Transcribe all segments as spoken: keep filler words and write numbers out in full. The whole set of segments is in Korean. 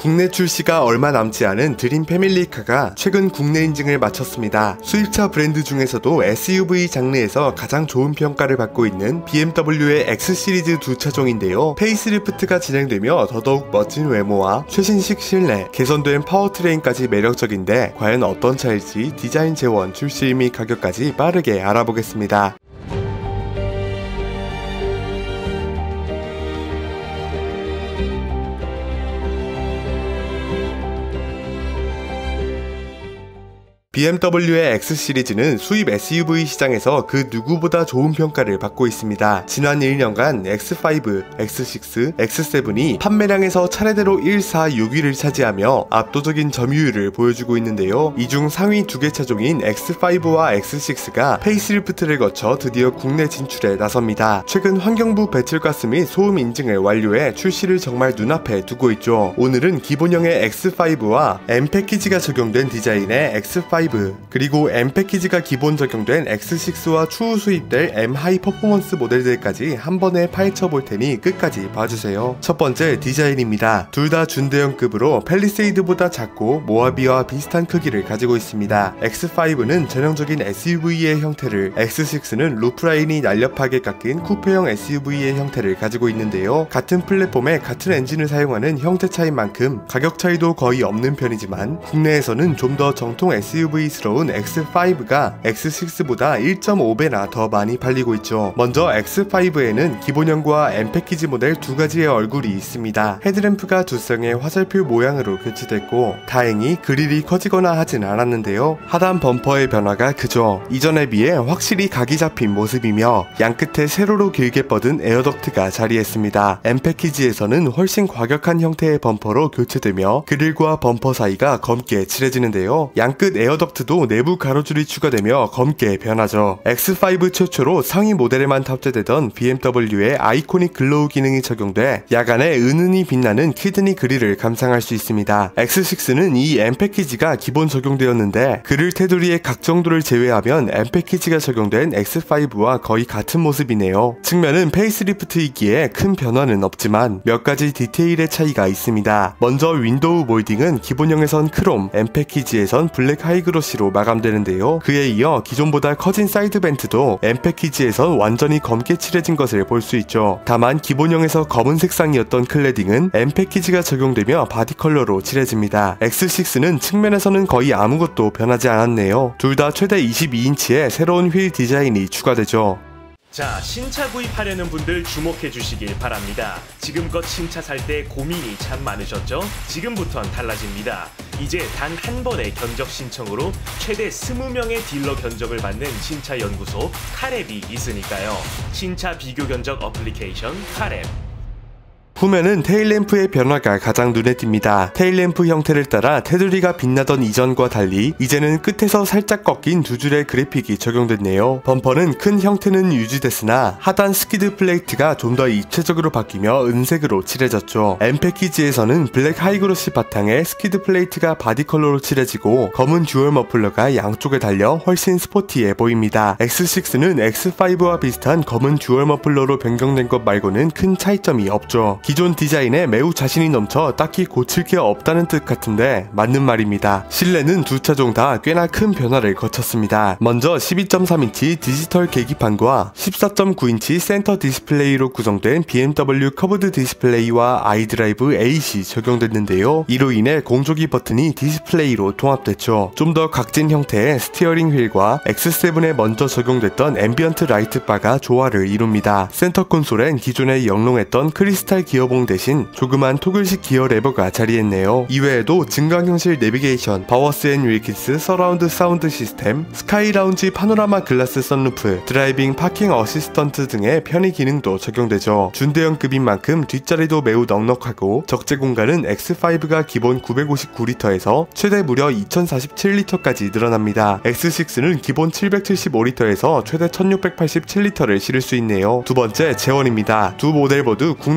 국내 출시가 얼마 남지 않은 드림 패밀리카가 최근 국내 인증을 마쳤습니다. 수입차 브랜드 중에서도 에스유브이 장르에서 가장 좋은 평가를 받고 있는 비엠더블유의 X 시리즈 두 차종인데요. 페이스리프트가 진행되며 더더욱 멋진 외모와 최신식 실내, 개선된 파워트레인까지 매력적인데 과연 어떤 차일지 디자인 재원, 출시 및 가격까지 빠르게 알아보겠습니다. 비엠더블유의 X 시리즈는 수입 에스유브이 시장에서 그 누구보다 좋은 평가를 받고 있습니다. 지난 일 년간 엑스 파이브, 엑스 식스, 엑스 세븐이 판매량에서 차례대로 일, 사, 육 위를 차지하며 압도적인 점유율을 보여주고 있는데요. 이 중 상위 두 개 차종인 엑스 파이브와 엑스 식스가 페이스리프트를 거쳐 드디어 국내 진출에 나섭니다. 최근 환경부 배출가스 및 소음 인증을 완료해 출시를 정말 눈앞에 두고 있죠. 오늘은 기본형의 엑스 파이브와 M 패키지가 적용된 디자인의 엑스 파이브, 그리고 M 패키지가 기본 적용된 엑스 식스와 추후 수입될 M 하이 퍼포먼스 모델들까지 한 번에 파헤쳐 볼 테니 끝까지 봐주세요. 첫 번째, 디자인입니다. 둘 다 준대형급으로 팰리세이드보다 작고 모하비와 비슷한 크기를 가지고 있습니다. 엑스 파이브는 전형적인 에스유브이의 형태를, 엑스 식스는 루프라인이 날렵하게 깎인 쿠페형 에스유브이의 형태를 가지고 있는데요. 같은 플랫폼에 같은 엔진을 사용하는 형태 차이인 만큼 가격 차이도 거의 없는 편이지만 국내에서는 좀 더 정통 에스유브이스러운 엑스 파이브가 엑스 식스보다 일 점 오 배나 더 많이 팔리고 있죠. 먼저 엑스 파이브에는 기본형과 M 패키지 모델 두 가지의 얼굴이 있습니다. 헤드램프가 두 쌍의 화살표 모양으로 교체됐고 다행히 그릴이 커지거나 하진 않았는데요. 하단 범퍼의 변화가 크죠. 이전에 비해 확실히 각이 잡힌 모습이며 양끝에 세로로 길게 뻗은 에어덕트가 자리했습니다. M 패키지에서는 훨씬 과격한 형태의 범퍼로 교체되며 그릴과 범퍼 사이가 검게 칠해지는데요. 양끝 에어덕트도 내부 가로줄이 추가되며 검게 변하죠. 엑스 파이브 최초로 상위 모델에만 탑재되던 비엠더블유의 아이코닉 글로우 기능이 적용돼 야간에 은은히 빛나는 키드니 그릴을 감상할 수 있습니다. 엑스 식스는 이 M 패키지가 기본 적용되었는데 그릴 테두리의 각 정도를 제외하면 M 패키지가 적용된 엑스 파이브와 거의 같은 모습이네요. 측면은 페이스리프트이기에 큰 변화는 없지만 몇 가지 디테일의 차이가 있습니다. 먼저 윈도우 몰딩은 기본형에선 크롬, M 패키지에선 블랙 하이그로시로 마감되는데요. 그에 이어 기존보다 커진 사이드 벤트도 M 패키지에선 완전히 검게 칠해진 것을 볼 수 있죠. 다만 기본형에서 검은 색상이었던 클래딩은 M 패키지가 적용되며 바디 컬러로 칠해집니다. 엑스 식스는 측면에서는 거의 아무것도 변하지 않았네요. 둘 다 최대 이십이 인치의 새로운 휠 디자인이 추가되죠. 자, 신차 구입하려는 분들 주목해 주시길 바랍니다. 지금껏 신차 살 때 고민이 참 많으셨죠? 지금부턴 달라집니다. 이제 단 한 번의 견적 신청으로 최대 이십 명의 딜러 견적을 받는 신차 연구소 카랩이 있으니까요. 신차 비교 견적 어플리케이션 카랩. 후면은 테일램프의 변화가 가장 눈에 띕니다. 테일램프 형태를 따라 테두리가 빛나던 이전과 달리 이제는 끝에서 살짝 꺾인 두 줄의 그래픽이 적용됐네요. 범퍼는 큰 형태는 유지됐으나 하단 스키드 플레이트가 좀 더 입체적으로 바뀌며 은색으로 칠해졌죠. M 패키지에서는 블랙 하이그로시 바탕에 스키드 플레이트가 바디 컬러로 칠해지고 검은 듀얼 머플러가 양쪽에 달려 훨씬 스포티해 보입니다. 엑스 식스는 엑스 파이브와 비슷한 검은 듀얼 머플러로 변경된 것 말고는 큰 차이점이 없죠. 기존 디자인에 매우 자신이 넘쳐 딱히 고칠 게 없다는 뜻 같은데 맞는 말입니다. 실내는 두 차종 다 꽤나 큰 변화를 거쳤습니다. 먼저 십이 점 삼 인치 디지털 계기판과 십사 점 구 인치 센터 디스플레이로 구성된 비엠더블유 커브드 디스플레이와 아이드라이브 에잇이 적용됐는데요. 이로 인해 공조기 버튼이 디스플레이로 통합됐죠. 좀 더 각진 형태의 스티어링 휠과 엑스 세븐에 먼저 적용됐던 앰비언트 라이트 바가 조화를 이룹니다. 센터 콘솔엔 기존에 영롱했던 크리스탈 기어봉 대신 조그만 토글식 기어 레버가 자리했네요. 이외에도 증강현실 내비게이션, 바워스 앤 윌킨스 서라운드 사운드 시스템, 스카이 라운지 파노라마 글라스 선루프, 드라이빙 파킹 어시스턴트 등의 편의 기능도 적용되죠. 준대형급인 만큼 뒷자리도 매우 넉넉하고 적재 공간은 엑스 파이브가 기본 구백오십구 리터에서 최대 무려 이천사십칠 리터까지 늘어납니다. 엑스 식스는 기본 칠백칠십오 리터에서 최대 천육백팔십칠 리터를 실을 수 있네요. 두 번째, 재원입니다. 두 모델 모두 국내 인증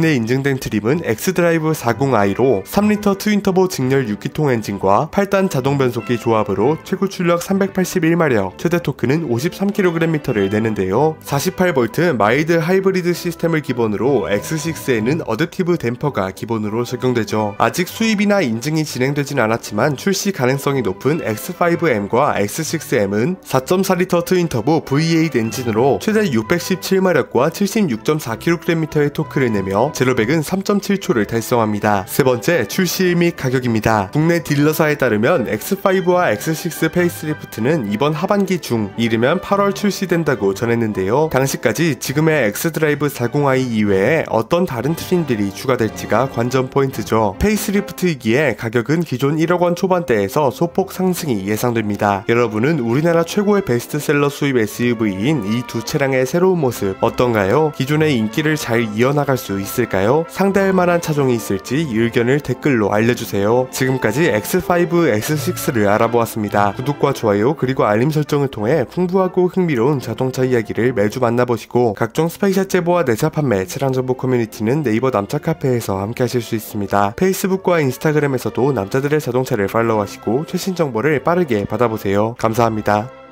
예상된 트림은 엑스드라이브 사십 아이로 삼 리터 트윈터보 직렬 육 기통 엔진과 팔 단 자동 변속기 조합으로 최고 출력 삼백팔십일 마력, 최대 토크는 오십삼 킬로그램미터를 내는데요. 사십팔 볼트 마일드 하이브리드 시스템을 기본으로 엑스 식스에는 어댑티브 댐퍼가 기본으로 적용되죠. 아직 수입이나 인증이 진행되진 않았지만 출시 가능성이 높은 엑스 파이브 엠과 엑스 식스 엠은 사 점 사 리터 트윈터보 브이 에잇 엔진으로 최대 육백십칠 마력과 칠십육 점 사 킬로그램미터의 토크를 내며 제로백은 삼 점 칠 초를 달성합니다. 세 번째, 출시일 및 가격입니다. 국내 딜러사에 따르면 엑스 파이브와 엑스 식스 페이스리프트는 이번 하반기 중, 이르면 팔월 출시된다고 전했는데요. 당시까지 지금의 엑스드라이브 사십 아이 이외에 어떤 다른 트림들이 추가될지가 관전 포인트죠. 페이스리프트이기에 가격은 기존 일억 원 초반대에서 소폭 상승이 예상됩니다. 여러분은 우리나라 최고의 베스트셀러 수입 에스유브이인 이 두 차량의 새로운 모습 어떤가요? 기존의 인기를 잘 이어나갈 수 있을까요? 상대할 만한 차종이 있을지 의견을 댓글로 알려주세요. 지금까지 엑스 파이브, 엑스 식스를 알아보았습니다. 구독과 좋아요 그리고 알림 설정을 통해 풍부하고 흥미로운 자동차 이야기를 매주 만나보시고, 각종 스페이셜 제보와 내차 판매, 차량 정보 커뮤니티는 네이버 남차 카페에서 함께 하실 수 있습니다. 페이스북과 인스타그램에서도 남자들의 자동차를 팔로우하시고 최신 정보를 빠르게 받아보세요. 감사합니다.